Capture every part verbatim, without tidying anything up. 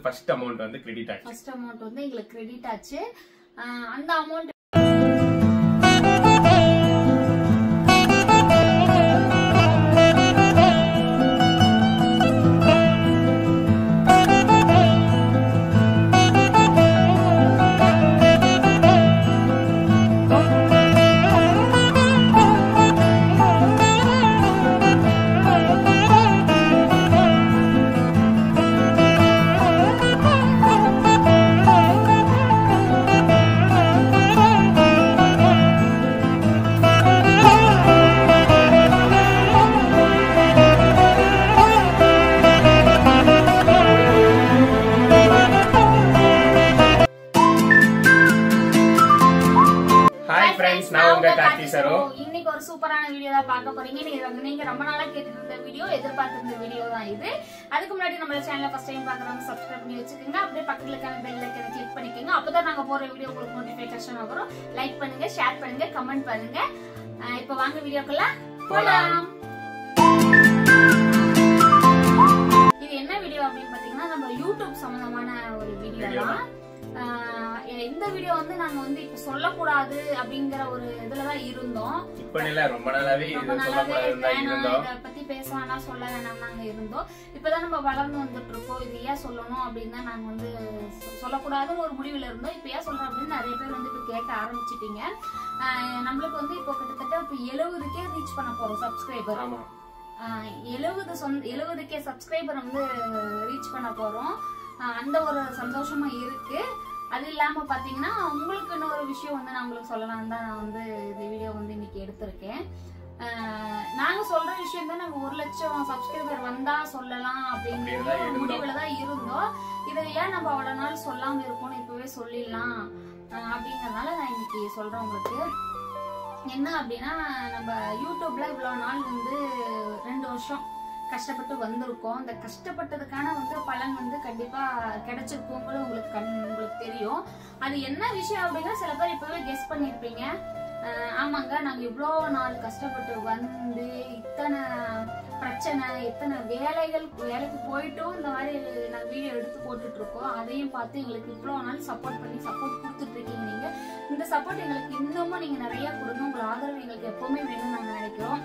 First amount வந்து credit ஆச்சு. First amount வந்து எங்களுக்கு கிரெடிட் ஆச்சு. அந்த அமௌண்ட் இன்னைக்கு ஒரு சூப்பரான வீடியோ தான் பார்க்க போறீங்க. நீங்க ரொம்ப நாளா கேட்டுட்டு இருந்த வீடியோ, எதிர்பார்த்திருந்த வீடியோ தான் இது. அதுக்கு முன்னாடி நம்ம சேனலை ஃபர்ஸ்ட் டைம் பார்க்கறவங்க சப்ஸ்கிரைப் பண்ணி வச்சுக்கோங்க. அப்படியே பக்கத்துல இருக்க பெல் ஐகானை கிளிக் பண்ணிக்கோங்க. அப்பதான் நாங்க போற வீடியோ உங்களுக்கு நோட்டிபிகேஷன் வரும். லைக் பண்ணுங்க, ஷேர் பண்ணுங்க, கமெண்ட் பண்ணுங்க. இப்போ வாங்க வீடியோக்குள்ள போலாம். இது என்ன வீடியோ அப்படின்னு பாத்தீங்கன்னா நம்ம யூடியூப் சம்பந்தமான ஒரு வீடியோ தான். இந்த வீடியோ வந்து நாங்க வந்து இப்ப சொல்லக்கூடாது அப்படிங்கிற ஒரு இதுலதான் இருந்தோம். இப்ப இல்ல, ரொம்ப நாளாவே இத பத்தி பேச வேணாம், சொல்ல வேணாம் நாங்க இருந்தோம். இப்பதான் நம்ம வளர்ந்து வந்துட்டு இருக்கோம். இது ஏன் சொல்லணும் அப்படின்னு தான் நாங்க வந்து சொல்லக்கூடாதுன்னு ஒரு முடிவுல இருந்தோம். இப்ப ஏன் சொல்றோம் அப்படின்னு நிறைய பேர் வந்து இப்ப கேட்க ஆரம்பிச்சிட்டீங்க. நம்மளுக்கு வந்து இப்போ கிட்டத்தட்ட இப்ப எழுபதுக்கே ரீச் பண்ண போறோம் சப்ஸ்கிரைபர். எழுபது சொந்த எழுபதுக்கே சப்ஸ்கிரைபர் வந்து ரீச் பண்ண போறோம். அந்த ஒரு சந்தோஷமா இருக்கு. அது இல்லாம பாத்தீங்கன்னா உங்களுக்கு இன்னொரு விஷயம் வந்து நான் உங்களுக்கு சொல்லலாம் தான் நான் வந்து இந்த வீடியோ வந்து இன்னைக்கு எடுத்திருக்கேன். நாங்க சொல்ற விஷயம் தான் நாங்க ஒரு லட்சம் சப்ஸ்கிரைபர் வந்தா சொல்லலாம் அப்படிங்கிற முடிவுல தான் இருந்தோம். இதை ஏன் நம்ம அவ்வளவு நாள் சொல்லாம இருக்கோம்னு இப்பவே சொல்லிடலாம் அப்படிங்கறதுனால நான் இன்னைக்கு சொல்றேன் உங்களுக்கு. என்ன அப்படின்னா, நம்ம யூடியூப்ல இவ்வளவு நாள் வந்து ரெண்டு வருஷம் கஷ்டப்பட்டு வந்திருக்கோம். இந்த கஷ்டப்பட்டதுக்கான வந்து பலன் வந்து கண்டிப்பா கிடைச்சிருக்குங்கிறது உங்களுக்கு கண் உங்களுக்கு தெரியும். அது என்ன விஷயம் அப்படின்னா, சில பேர் இப்பவே கெஸ் பண்ணிருப்பீங்க. ஆமாங்க, நாங்க இவ்வளோ நாள் கஷ்டப்பட்டு வந்து இத்தனை பிரச்சனை, இத்தனை வேலைகள் வேலைக்கு போயிட்டும் இந்த மாதிரி நாங்கள் வீடியோ எடுத்து போட்டுட்டு இருக்கோம். அதையும் பார்த்து எங்களுக்கு இவ்வளோ நாள் சப்போர்ட் பண்ணி சப்போர்ட் கொடுத்துட்டு இருக்கீங்க. நீங்க இந்த சப்போர்ட் எங்களுக்கு இன்னமும் நீங்க நிறைய கொடுங்க. உங்களோட ஆதரவு எங்களுக்கு எப்பவுமே வேணும்னு நாங்க நினைக்கிறோம்.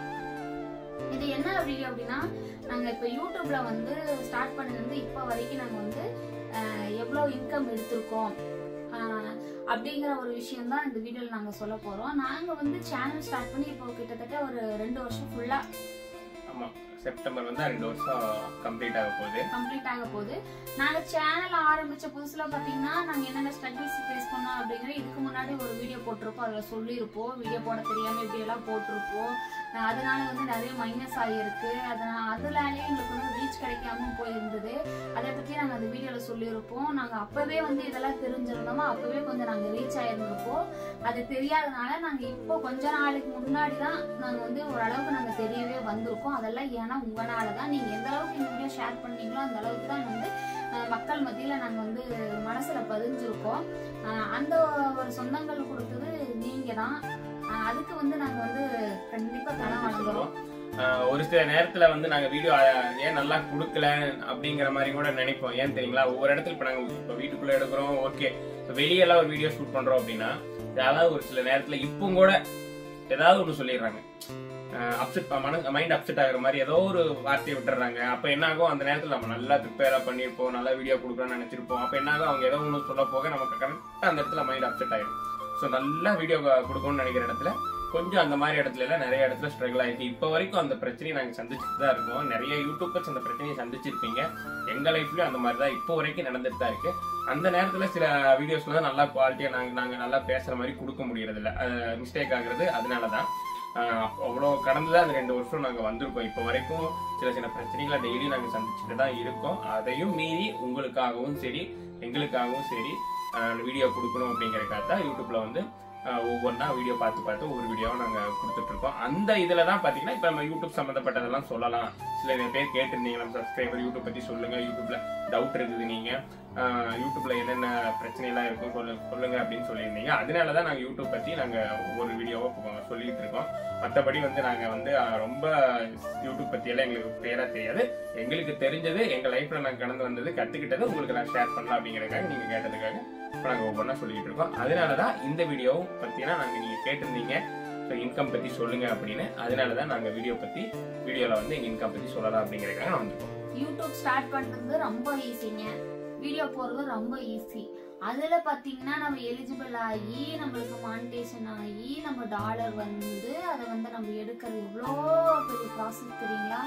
இது என்ன வீடியோ அப்படின்னா, நாங்க இப்ப யூடியூப்ல வந்து ஸ்டார்ட் பண்ணது வந்து இப்ப வரைக்கும் நாங்க வந்து எவ்வளவு இன்கம் எடுத்திருக்கோம் அப்படிங்கிற ஒரு விஷயம் தான் இந்த வீடியோல நாங்க சொல்ல போறோம். நாங்க வந்து சேனல் ஸ்டார்ட் பண்ணி இப்போ கிட்டத்தட்ட ஒரு ரெண்டு வருஷம் ஃபுல்லா, ஆமா செப்டம்பர் வந்து ரெண்டு வருஷம் கம்ப்ளீட் ஆக போகுது கம்ப்ளீட் ஆக போகுது நாங்க சேனல் ஆரம்பிச்ச புதுசுல பாத்தீங்கன்னா நாங்க என்னென்ன ஸ்ட்ரகிள்ஸ் ஃபேஸ் பண்ணோம் அப்படிங்கிற இதுக்கு முன்னாடி ஒரு வீடியோ போட்டிருப்போம். அதுல சொல்லியிருப்போம். வீடியோ போட தெரியாம இப்படி எல்லாம் போட்டிருப்போம். அதனால வந்து நிறைய மைனஸ் ஆகியிருக்கு. அதனால அதனாலேயே எங்களுக்கு வந்து ரீச் கிடைக்காம போயிருந்தது. அதை பத்தி நாங்க அந்த வீடியோல சொல்லியிருப்போம். நாங்க அப்பவே வந்து இதெல்லாம் தெரிஞ்சிருந்தோமோ அப்பவே கொஞ்சம் நாங்க ரீச் ஆயிருந்தப்போம். அது தெரியாதனால நாங்க இப்போ கொஞ்ச நாளைக்கு முன்னாடிதான் நாங்க வந்து ஓரளவுக்கு நாங்க தெரியவே வந்திருக்கோம். அதெல்லாம் ஏன்னா உங்களாலதான். நீங்க எந்த அளவுக்கு இந்த வீடியோ ஷேர் பண்ணீங்களோ அந்த அளவுக்கு தான் வந்து மக்கள் மத்தியில நாங்க வந்து மனசுல பதிஞ்சிருக்கோம். அந்த ஒரு சொந்தங்கள் கொடுத்தது நீங்க தான். அதுக்கு வந்து நாங்க வந்து கண்டிப்பா தரம் வழங்குறோம். ஒரு சில நேரத்துல வந்து நாங்க வீடியோ ஏன் நல்லா கொடுக்கல அப்படிங்கிற மாதிரி கூட நினைப்போம். ஏன் தெரியுங்களா, ஒவ்வொரு இடத்துல இப்ப நாங்க இப்ப வீட்டுக்குள்ள எடுக்கிறோம், ஓகே வெளியெல்லாம் ஒரு வீடியோ ஷூட் பண்றோம் அப்படின்னா ஏதாவது ஒரு சில நேரத்துல இப்போ கூட ஏதாவது ஒண்ணு சொல்லிடுறாங்க. அப்செட் மைண்ட் அப்செட் ஆகுற மாதிரி ஏதோ ஒரு வார்த்தையை விட்டுறாங்க. அப்ப என்ன ஆகும், அந்த நேரத்துல நம்ம நல்லா ப்ரிப்பேரா பண்ணிருப்போம், நல்லா வீடியோ கொடுக்கணும்னு நினைச்சிருப்போம். அப்ப என்ன ஆகும், அவங்க ஏதோ ஒண்ணு சொல்ல போக நமக்கு கரெக்டா அந்த இடத்துல மைண்ட் அப்செட் ஆயிடும். ஸோ நல்லா வீடியோ கொடுக்கணும்னு நினைக்கிற இடத்துல கொஞ்சம் அந்த மாதிரி இடத்துல எல்லாம் நிறைய இடத்துல ஸ்ட்ரகிள் ஆயிருக்கு. இப்போ வரைக்கும் அந்த பிரச்சனையை நாங்கள் சந்திச்சுட்டு தான் இருக்கோம். நிறைய யூடியூபர்ஸ் அந்த பிரச்சனையை சந்திச்சிருப்பீங்க. எங்க லைஃப்லயும் அந்த மாதிரி தான் இப்போ வரைக்கும் நடந்துட்டு தான் இருக்கு. அந்த நேரத்துல சில வீடியோஸ்ல தான் நல்லா குவாலிட்டியா நாங்க நாங்க நல்லா பேசுற மாதிரி கொடுக்க முடியறது இல்லை. மிஸ்டேக் ஆகுறது அதனாலதான். அவ்வளோ கடந்துதான் அந்த ரெண்டு வருஷம் நாங்க வந்திருக்கோம். இப்போ வரைக்கும் சில சில பிரச்சனைகளை டெய்லி நாங்க சந்திச்சுட்டு தான் இருக்கோம். அதையும் மீறி உங்களுக்காகவும் சரி எங்களுக்காகவும் சரி வீடியோ கொடுக்கணும் அப்படிங்கறதுக்காக தான் யூடியூப்ல வந்து ஒவ்வொன்றா வீடியோ பார்த்து பார்த்து ஒவ்வொரு வீடியோவை நாங்கள் கொடுத்துட்ருக்கோம். அந்த இதில் தான் பார்த்தீங்கன்னா இப்போ நம்ம யூடியூப் சம்மந்தப்பட்டதெல்லாம் சொல்லலாம். சில பேர் கேட்டிருந்தீங்க, நம்ம சப்ஸ்கிரைபர் யூடியூப் பற்றி சொல்லுங்கள், யூடியூப்பில் டவுட் இருக்குது, நீங்கள் யூடியூப்பில் என்னென்ன பிரச்சனைலாம் இருக்கும் சொல்லு சொல்லுங்க அப்படின்னு சொல்லியிருந்தீங்க. அதனால தான் நாங்கள் யூடியூப் பற்றி நாங்கள் ஒவ்வொரு வீடியோவை சொல்லிகிட்டு இருக்கோம். மற்றபடி வந்து நாங்கள் வந்து ரொம்ப யூடியூப் பற்றியெல்லாம் எங்களுக்கு பேராக தெரியாது. எங்களுக்கு தெரிஞ்சது எங்கள் லைஃப்பில் நாங்கள் கடந்து வந்தது, கற்றுக்கிட்டது உங்களுக்கு நான் ஷேர் பண்ணலாம் அப்படிங்கிறதுக்காக நீங்கள் கேட்டதுக்காக இப்போ நாங்கள் ஒவ்வொன்றா சொல்லிக்கிட்டு இருக்கோம். அதனால தான் இந்த வீடியோவும் பற்றினா நாங்கள் நீங்கள் கேட்டிருந்தீங்க ஸோ இன்கம் பற்றி சொல்லுங்க அப்படின்னு. அதனால தான் நாங்கள் வீடியோ பற்றி வீடியோவில் வந்து எங்கள் இன்கம் பற்றி சொல்லலாம் அப்படிங்கிறதுக்காக நான் வந்துருக்கோம். யூடியூப் ஸ்டார்ட் பண்ணுறது ரொம்ப ஈஸிங்க, வீடியோ போடுறது ரொம்ப ஈஸி. அதுல பாத்தீங்கன்னா நம்ம எலிஜிபிள் ஆகி நம்மளுக்கு மானிட்டேஷன் ஆகி நம்ம டாலர் வந்து அதை வந்து நம்ம எடுக்கிறது எவ்வளோ பெரிய ப்ராசஸ் தெரியுங்களா?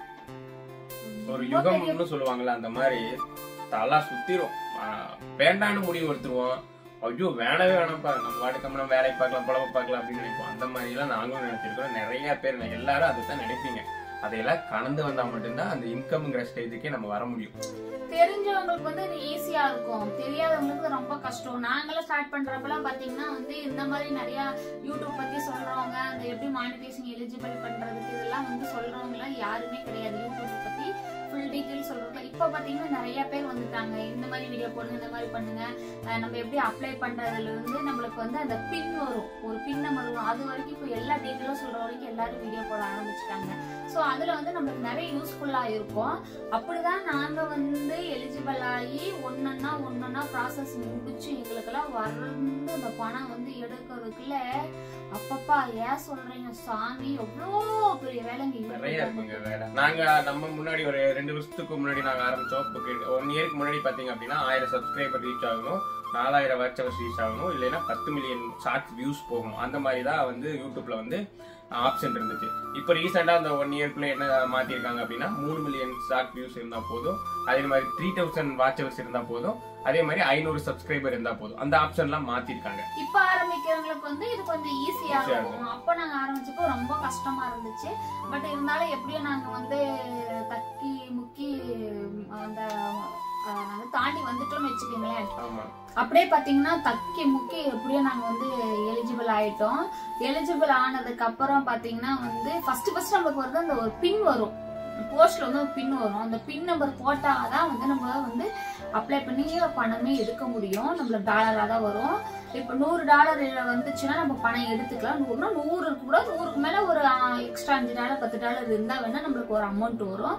ஒரு யுகம்னு சொல்லுவாங்கல்ல, அந்த மாதிரி தலா சுத்திரும். வேண்டான்னு முடிவு எடுத்துருவோம். ஐயோ வேணவே வேணாம்ப்பா, நம்ம வாட்டுக்கு நம்ம வேலை பார்க்கலாம், பழப்ப பார்க்கலாம் அப்படின்னு நினைப்போம். அந்த மாதிரி எல்லாம் நாங்களும் நினைச்சிருக்கோம். நிறைய பேர், எல்லாரும் அதை தான் நினைப்பீங்க. அதையெல்லாம் கடந்து வந்தா மட்டும்தான் அந்த இன்கம்ங்கிற ஸ்டேஜுக்கே நம்ம வர முடியும். தெரிஞ்சவங்களுக்கு வந்து இது ஈஸியா இருக்கும், தெரியாதவங்களுக்கு ரொம்ப கஷ்டம். நாங்களும் ஸ்டார்ட் பண்றப்பெல்லாம் பாத்தீங்கன்னா வந்து இந்த மாதிரி நிறைய யூடியூப் பத்தி சொல்றவங்க, அந்த எப்படி மானிட்டேஷன் எலிஜிபிள் பண்றதுக்கு இதெல்லாம் வந்து சொல்றவங்க எல்லாம் யாருமே கிடையாது. யூடியூப் பத்தி ஃபுல் டீட்டெயில் சொல்றாங்க. இப்ப பாத்தீங்கன்னா நிறைய பேர் வந்துட்டாங்க, இந்த மாதிரி வீடியோ போடுங்க, இந்த மாதிரி பண்ணுங்க, நம்ம எப்படி அப்ளை பண்றதுல இருந்து நம்மளுக்கு வந்து அந்த பின் வரும், ஒரு பின் நம்பர் வரும். அது வரைக்கும் இப்ப எல்லா டீட்டெயிலும் சொல்ற வரைக்கும் எல்லாரும் வீடியோ போட ஆரம்பிச்சுட்டாங்க. சோ அதுல வந்து நம்மளுக்கு நிறைய யூஸ்ஃபுல்லா இருக்கும். அப்படிதான் நாங்க வந்து எலிஜிபிள் ஆகி ஒன்னொன்னா ஒன்னொன்னா ப்ராசஸ் முடிச்சு எங்களுக்கெல்லாம் வர்றது அந்த பணம் வந்து எடுக்கிறதுக்குள்ள அப்பப்பா ஏன் சொல்றீங்க சாமி, எவ்வளோ பெரிய வேலைங்க நிறைய இருக்குங்க வேலை. நாங்க நம்ம முன்னாடி ஒரு ரெண்டு வருஷத்துக்கு முன்னாடி நாங்க ஆரம்பிச்சோம். ஒன் இயருக்கு முன்னாடி பாத்தீங்க அப்படின்னா ஆயிரம் சப்ஸ்கிரைபர் ரீச் ஆகணும், நாலாயிரம் வாட்ச் ஹவர்ஸ் ரீச் ஆகணும், இல்லைன்னா பத்து மில்லியன் ஷார்ட்ஸ் வியூஸ் போகணும். அந்த மாதிரி தான் வந்து யூடியூப்ல வந்து ஆப்ஷன் இருந்துச்சு. இப்போ ரீசெண்டா அந்த ஒன் இயர்க்குள்ள என்ன மாத்திருக்காங்க அப்படின்னா மூணு மில்லியன் ஷார்ட் வியூஸ் இருந்தா போதும், அதே மாதிரி த்ரீ தௌசண்ட் வாட்ச் ஹவர்ஸ் இருந்தா போதும், அதே மாதிரி ஐநூறு சப்ஸ்கிரைபர் இருந்தா போதும். அந்த ஆப்ஷன் எல்லாம் மாத்திருக்காங்க. இப்ப ஆரம்பிக்கிறவங்களுக்கு வந்து இது கொஞ்சம் ஈஸியா இருக்கும். அப்ப நாங்க ஆரம்பிச்சப்போ ரொம்ப கஷ்டமா இருந்துச்சு. பட் இருந்தாலும் எப்படியும் நாங்க வந்து தக்கி முக்கி அந்த நாங்க தாண்டி வந்துட்டோம்னு வச்சுக்கோங்களேன். அப்படியே பாத்தீங்கன்னா தக்கி முக்கி எப்படியோ நாங்க வந்து எலிஜிபிள் ஆயிட்டோம். எலிஜிபிள் ஆனதுக்கு அப்புறம் பாத்தீங்கன்னா வந்து ஃபர்ஸ்ட் ஃபர்ஸ்ட் நம்மளுக்கு வருது அந்த ஒரு பின் வரும், போஸ்ட்ல வந்து ஒரு பின் வரும். அந்த பின் நம்பர் போட்டாதான் வந்து நம்ம வந்து அப்ளை பண்ணி பணமே எடுக்க முடியும். நம்மளுக்கு டாலரா தான் வரும். இப்ப நூறு டாலர் வந்துச்சுன்னா நம்ம பணம் எடுத்துக்கலாம். நூறுனா நூறு இருக்கு கூட, நூறுக்கு மேல ஒரு எக்ஸ்ட்ரா அஞ்சு டாலர் பத்து டாலர் இருந்தா வேணா நம்மளுக்கு ஒரு அமௌண்ட் வரும்.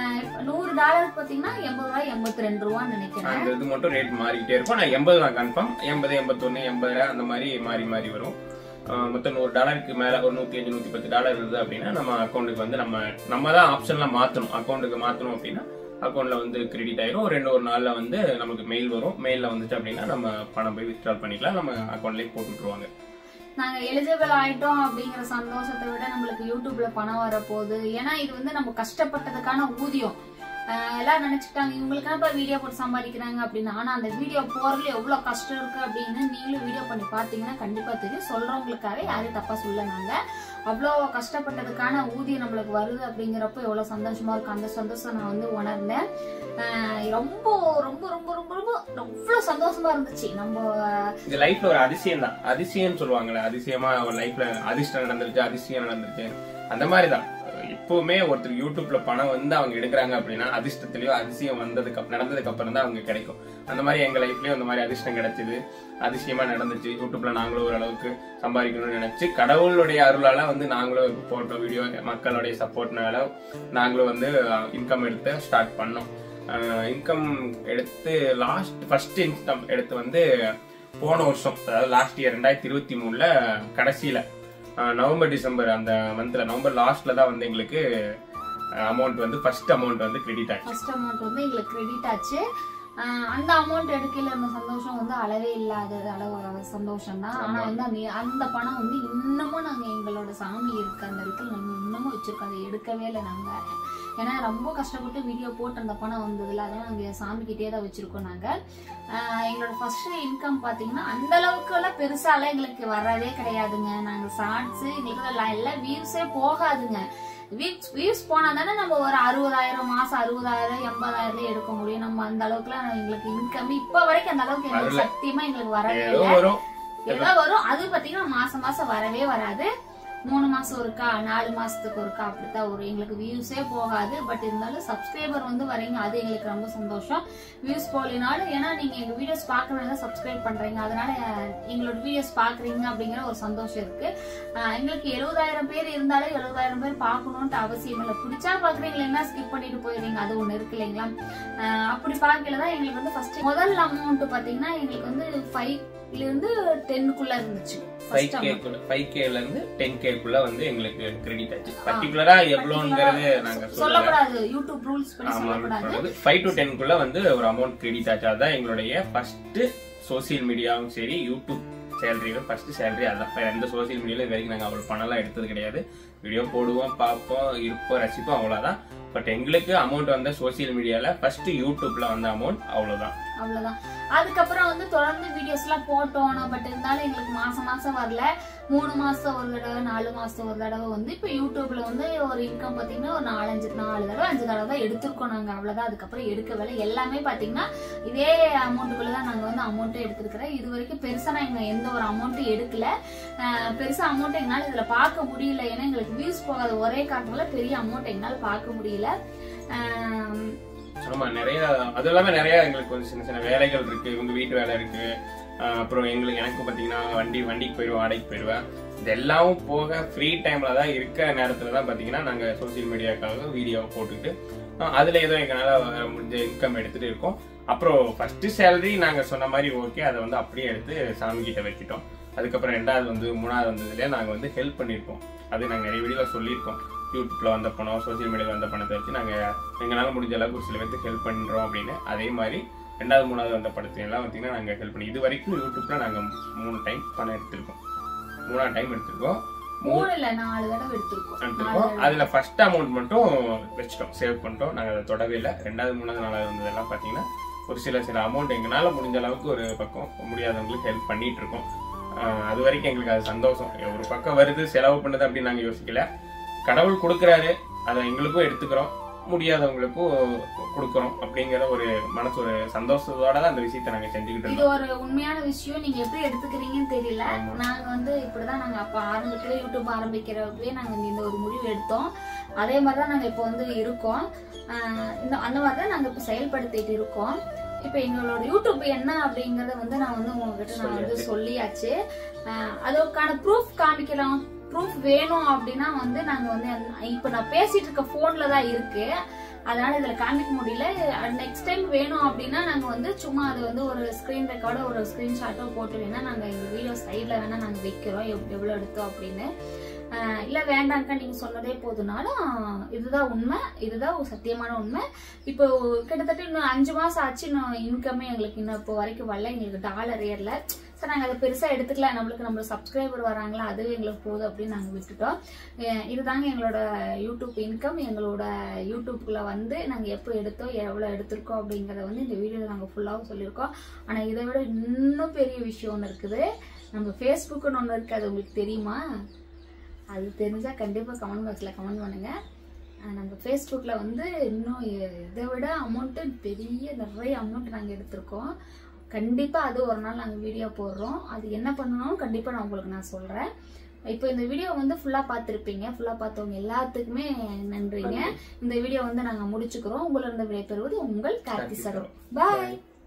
நூறு டாலர் பாத்தீங்கன்னா எண்பது ரூபாய் எண்பத்தி ரெண்டு ரூபான்னு நினைக்கிறேன். இது மட்டும் ரேட் மாறிக்கிட்டே இருக்கும். நான் எண்பது தான் கன்ஃபார்ம், எண்பது எண்பத்தொன்னு எண்பது அந்த மாதிரி மாறி மாறி வரும். மொத்தம் நூறு டாலருக்கு மேல ஒரு நூத்தி அஞ்சு நூத்தி பத்து டாலர் இருக்குது அப்படின்னா நம்ம அக்கௌண்ட்டுக்கு வந்து நம்ம நம்ம தான் ஆப்ஷன்லாம் மாத்தணும். அக்கௌண்ட்டுக்கு மாத்தணும் அப்படின்னா அக்கௌண்ட்ல வந்து கிரெடிட் ஆயிரும். ரெண்டு ஒரு நாள்ல வந்து நமக்கு மெயில் வரும். மெயில்ல வந்துச்சு அப்படின்னா நம்ம பணம் போய் வித்ட்ரால் பண்ணிக்கலாம், நம்ம அக்கௌண்ட்லயே போட்டுருவாங்க. நாங்க எலிஜிபிள் ஆயிட்டோம் அப்படிங்கிற சந்தோஷத்தை விட நம்மளுக்கு யூடியூப்ல பணம் வரப்போகுது. ஏன்னா இது வந்து நம்ம கஷ்டப்பட்டதுக்கான ஊதியம். எல்லாரும் நினைச்சுட்டாங்க இவங்களுக்கான வீடியோ போட்டு சம்பாதிக்கிறாங்க அப்படின்னு. ஆனா அந்த வீடியோ போறதுல எவ்வளவு கஷ்டம் இருக்கு அப்படின்னு நீங்களும் வீடியோ பண்ணி பாத்தீங்கன்னா கண்டிப்பா தெரியும். சொல்றவங்களுக்காக யாரும் தப்பா சொல்ல, நாங்க அவ்வளோ கஷ்டப்பட்டதுக்கான ஊதியம் நம்மளுக்கு வருது அப்படிங்கிறப்ப எவ்வளவு சந்தோஷமா இருக்கு. அந்த சந்தோஷம் நான் வந்து உணர்ந்தேன். ரொம்ப ரொம்ப ரொம்ப ரொம்ப ரொம்ப அவ்வளவு சந்தோஷமா இருந்துச்சு. நம்ம இந்த லைஃப்ல ஒரு அதிசயம் தான், அதிசயம் சொல்லுவாங்கல்ல, அதிசயமா ஒரு லைஃப்ல அதிர்ஷ்டம் நடந்துருச்சு, அதிசயம் நடந்துருச்சு. அந்த மாதிரிதான் எப்பவுமே ஒருத்தர் யூடியூப்ல பணம் வந்து அவங்க எடுக்கிறாங்க அப்படின்னா அதிர்ஷ்டத்திலயோ அதிசயம் வந்ததுக்கு நடந்ததுக்கு அப்புறம் தான் அவங்க கிடைக்கும். அந்த மாதிரி எங்க லைஃப்லயும் அந்த மாதிரி அதிர்ஷ்டம் கிடைச்சது, அதிசயமா நடந்துச்சு. யூடியூப்ல நாங்களும் ஓரளவுக்கு சம்பாதிக்கணும்னு நினைச்சு கடவுளுடைய அருளால வந்து நாங்களும் போட்டோ வீடியோ மக்களுடைய சப்போர்ட்னால நாங்களும் வந்து இன்கம் எடுத்து ஸ்டார்ட் பண்ணோம். இன்கம் எடுத்து லாஸ்ட் ஃபர்ஸ்ட் இன்கம் எடுத்து வந்து போன வருஷம், அதாவது லாஸ்ட் இயர் ரெண்டாயிரத்தி இருபத்தி மூணுல கடைசியில நவம்பர் டிசம்பர் அந்த மந்த்ல நவம்பர் லாஸ்ட்ல தான் வந்து எங்களுக்கு அமௌண்ட் வந்து ஃபர்ஸ்ட் அமௌண்ட் வந்து கிரெடிட் ஆச்சு. ஃபர்ஸ்ட் அமௌண்ட் வந்து எங்களுக்கு கிரெடிட் ஆச்சு. அந்த அமௌண்ட் எடுக்கல அந்த சந்தோஷம் வந்து அளவே இல்லாத அளவு சந்தோஷம் தான். ஆனா வந்து அந்த அந்த பணம் வந்து இன்னமும் நாங்க எங்களோட சாமி இருக்கு அந்த இடத்துல நாங்க இன்னமும் வச்சிருக்கோம். அதை எடுக்கவே இல்லை நாங்க. ஏன்னா ரொம்ப கஷ்டப்பட்டு வீடியோ போட்டு அந்த பணம் வந்ததுல அதெல்லாம் நாங்க சாமி கிட்டே தான் வச்சிருக்கோம். நாங்க எங்களோட ஃபர்ஸ்ட் இன்கம் பாத்தீங்கன்னா அந்த அளவுக்கு எல்லாம் பெருசாலாம் எங்களுக்கு வரவே கிடையாதுங்க. நாங்க ஷார்ட்ஸ் எங்களுக்கு எல்லாம் வியூஸே போகாதுங்க. வியூஸ் போனா தானே நம்ம ஒரு அறுபதாயிரம் மாசம் அறுபதாயிரம் எண்பதாயிரம் எடுக்க முடியும். நம்ம அந்த அளவுக்கு எல்லாம் எங்களுக்கு இன்கம் இப்ப வரைக்கும் அந்த அளவுக்கு எங்களுக்கு சத்தியமா எங்களுக்கு வரவே இல்லை. ஏதோ வரும். அது பாத்தீங்கன்னா மாசம் மாசம் வரவே வராது. மூணு மாசம் ஒருக்கா நாலு மாசத்துக்கு ஒருக்கா அப்படித்தான் வரும். எங்களுக்கு வியூஸே போகாது. பட் இருந்தாலும் சப்ஸ்கிரைபர் வந்து வரீங்க, அது எங்களுக்கு ரொம்ப சந்தோஷம். வியூஸ் போலினாலும் ஏன்னா நீங்க எங்க வீடியோஸ் பாக்குறதுனால சப்ஸ்கிரைப் பண்றீங்க, அதனால எங்களோட வீடியோஸ் பாக்குறீங்க அப்படிங்கிற ஒரு சந்தோஷம் இருக்கு. எங்களுக்கு எழுபதாயிரம் பேர் இருந்தாலும் எழுபதாயிரம் பேர் பாக்கணும்ட்டு அவசியம் இல்லை. பிடிச்சா பாக்குறீங்களா ஸ்கிப் பண்ணிட்டு போயிருவீங்க, அது ஒண்ணு இருக்கு இல்லைங்களா? அப்படி பாக்கலதான் எங்களுக்கு வந்து ஃபர்ஸ்ட் முதல் அமௌண்ட் பாத்தீங்கன்னா எங்களுக்கு வந்து ஃபைவ்ல இருந்து டென்னுக்குள்ள இருந்துச்சு. ஃபைவ் கேல இருந்து டென் கேக்குள்ள வந்து எங்களுக்கு கிரெடிட் ஆச்சு. பர்టిక్యులரா எவ்வளவுங்கிறது நாங்க சொல்லக்கூடாது, யூடியூப் ரூல்ஸ் படி சொல்லக்கூடாது. ஃபைவ் டு டென் குள்ள வந்து ஒரு அமௌண்ட் கிரெடிட் ஆச்சு. அதான் எங்களுடைய ஃபர்ஸ்ட் சோசியல் மீடியாவும் சரி யூடியூப் சேலரியும் ஃபர்ஸ்ட் சேலரி. அதான் எந்த சோசியல் மீடியால இது வரைக்கும் நாங்க அவ்வளவு பணம் எல்லாம் எடுத்தது கிடையாது. வீடியோ போடுவோம், பார்ப்போம், இருப்போம், ரசிப்போம், அவ்வளவுதான். பட் எங்களுக்கு அமௌண்ட் வந்த சோசியல் மீடியால ஃபர்ஸ்ட் யூடியூப்ல வந்த அமௌண்ட் அவ்வளவுதான் அவ்வளவுதான். அதுக்கப்புறம் வந்து தொடர்ந்து வீடியோஸ் எல்லாம் போட்டோம். பட் இருந்தாலும் எங்களுக்கு மாசம் மாசம் வரல. மூணு மாசம் ஒரு தடவை, நாலு மாசம் ஒரு தடவை வந்து இப்ப யூடியூப்ல வந்து ஒரு இன்கம் பாத்தீங்கன்னா ஒரு நாலஞ்சு நாலு தடவை அஞ்சு தடவை தான் எடுத்திருக்கோம் நாங்க. அவ்வளவுதான். அதுக்கப்புறம் எடுக்க வேலை எல்லாமே பாத்தீங்கன்னா இதே அமௌண்ட்டுக்குள்ளதான் நாங்க வந்து அமௌண்ட்டே எடுத்துருக்கிறோம். இது வரைக்கும் பெருசா நாங்க எந்த ஒரு அமௌண்ட்டும் எடுக்கல. பெருசா அமௌண்ட் எங்களால இதுல பார்க்க முடியல. ஏன்னா எங்களுக்கு வியூஸ் போகாத ஒரே காரணத்துல பெரிய அமௌண்ட் எங்களால பார்க்க முடியல. ஆமா, நிறைய அது இல்லாம நிறைய எங்களுக்கு கொஞ்சம் சின்ன சின்ன வேலைகள் இருக்கு. இவங்க வீட்டு வேலை இருக்கு. அப்புறம் எங்களுக்கு எனக்கு பாத்தீங்கன்னா வண்டி வண்டிக்கு போயிடுவேன், வாடகைக்கு போயிடுவேன். இதெல்லாம் போக ஃப்ரீ டைம்ல தான் இருக்க நேரத்துல தான் பாத்தீங்கன்னா நாங்க சோசியல் மீடியாக்காக வீடியோ போட்டுட்டு அதுல ஏதோ எங்களால முடிஞ்ச இன்கம் எடுத்துட்டு இருக்கோம். அப்புறம் ஃபர்ஸ்ட் சேலரி நாங்க சொன்ன மாதிரி ஓகே, அதை வந்து அப்படியே எடுத்து சாமி கிட்ட வச்சுட்டோம். அதுக்கப்புறம் ரெண்டாவது வந்து மூணாவது வந்ததுல நாங்க வந்து ஹெல்ப் பண்ணிருக்கோம். அது நாங்க நிறைய வீடியோல சொல்லியிருக்கோம். யூடியூப்ல வந்த பணம், சோசியல் மீடியால வந்த பணத்தை வச்சு நாங்க எங்களால முடிஞ்ச அளவுக்கு ஒரு சில பேருக்கு ஹெல்ப் பண்றோம் அப்படின்னு. அதே மாதிரி ரெண்டாவது மூணாவது வந்த படத்தை எல்லாம் பார்த்தீங்கன்னா நாங்க ஹெல்ப் பண்ணி இது வரைக்கும் யூடியூப்ல நாங்க மூணு டைம் பணம் எடுத்திருக்கோம். மூணாவது டைம் எடுத்திருக்கோம். எடுத்திருக்கோம். அதுல ஃபர்ஸ்ட் அமௌண்ட் மட்டும் வச்சுட்டோம், சேவ் பண்ணிட்டோம். நாங்க அதை தொடவே இல்லை. ரெண்டாவது மூணாவது நாலாவது வந்ததெல்லாம் பாத்தீங்கன்னா ஒரு சில சில அமௌண்ட் எங்களால முடிஞ்ச அளவுக்கு ஒரு பக்கம் முடியாதவங்களுக்கு ஹெல்ப் பண்ணிட்டு இருக்கோம். அது வரைக்கும் எங்களுக்கு அது சந்தோஷம். ஒரு பக்கம் வருது செலவு பண்ணுது அப்படின்னு நாங்க யோசிக்கல. கடவுள் கொடுக்கறாரு, அதை எங்களுக்கும் எடுத்துக்கிறோம், முடியாதவங்களுக்கும் கொடுக்கறோம் அப்படிங்கிற ஒரு மனசு ஒரு சந்தோஷத்தோட தான் அந்த விஷயத்தை நாங்க செஞ்சுக்கிட்டு இருக்கோம். இது ஒரு உண்மையான விஷயம். நீங்க எப்படி எடுத்துக்கிறீங்கன்னு தெரியல. நாங்க வந்து இப்படிதான் நாங்க அப்ப ஆரம்பத்துல யூடியூப் ஆரம்பிக்கிறப்பவே நாங்க இந்த ஒரு முடிவு எடுத்தோம். அதே மாதிரிதான் நாங்க இப்ப வந்து இருக்கோம். இந்த அந்த மாதிரிதான் நாங்க இப்ப செயல்படுத்திட்டு இருக்கோம். இப்ப எங்களோட யூடியூப் என்ன அப்படிங்கறத வந்து நான் வந்து உங்ககிட்ட நான் வந்து சொல்லியாச்சு. அதுக்கான ப்ரூஃப் காமிக்கலாம். ப்ரூஃப் வேணும் அப்படின்னா வந்து நாங்க வந்து இப்ப நான் பேசிட்டு இருக்க போன்ல தான் இருக்கு, அதனால இதுல காமிக்க முடியல. நெக்ஸ்ட் டைம் வேணும் அப்படின்னா நாங்க வந்து சும்மா அது வந்து ஒரு ஸ்கிரீன் ரெக்கார்டோ ஒரு ஸ்கிரீன்ஷாட்டோ போட்டு வேணா நாங்க எங்க வீடியோ சைட்ல வேணா நாங்க வைக்கிறோம் எவ்வளவு எடுத்தோம் அப்படின்னு. இல்ல வேண்டாம்க்கா நீங்க சொன்னதே போதுனாலும் இதுதான் உண்மை, இதுதான் சத்தியமான உண்மை. இப்போ கிட்டத்தட்ட இன்னும் அஞ்சு மாசம் ஆச்சு. இன்னும் இன்கமே எங்களுக்கு இன்னும் இப்போ வரைக்கும் வரல. எங்களுக்கு டாலர் ஏறல. சார் நாங்க அதை பெருசா எடுத்துக்கலாம், நம்மளுக்கு நம்ம சப்ஸ்கிரைபர் வராங்களா அதுவே எங்களுக்கு போதும் அப்படின்னு நாங்க விட்டுட்டோம். இதுதாங்க எங்களோட யூடியூப் இன்கம். எங்களோட யூடியூப்குள்ள வந்து நாங்க எப்போ எடுத்தோம் எவ்வளவு எடுத்திருக்கோம் அப்படிங்கறத வந்து இந்த வீடியோல நாங்க ஃபுல்லாவும் சொல்லியிருக்கோம். ஆனா இதை விட இன்னும் பெரிய விஷயம் ஒண்ணு இருக்குது. நம்ம ஃபேஸ்புக்னு ஒண்ணு இருக்கு, அது உங்களுக்கு தெரியுமா? அது தெரிஞ்சா கண்டிப்பா கமெண்ட் பாக்ஸ்ல கமெண்ட் பண்ணுங்க. நம்ம ஃபேஸ்புக்ல வந்து இன்னும் இதை விட அமௌண்ட் பெரிய நிறைய அமௌண்ட் நாங்க எடுத்திருக்கோம். கண்டிப்பா அது ஒரு நாள் நாங்க வீடியோ போடுறோம். அது என்ன பண்ணணும் கண்டிப்பா நான் உங்களுக்கு நான் சொல்றேன். இப்போ இந்த வீடியோ வந்து ஃபுல்லா பார்த்திருப்பீங்க. ஃபுல்லா பார்த்தவங்க எல்லாத்துக்குமே நன்றிங்க. இந்த வீடியோ வந்து நாங்க முடிச்சுக்கிறோம். உங்களிடம் விடைபெறுவது உங்கள் கார்த்தி சரோ. பாய்.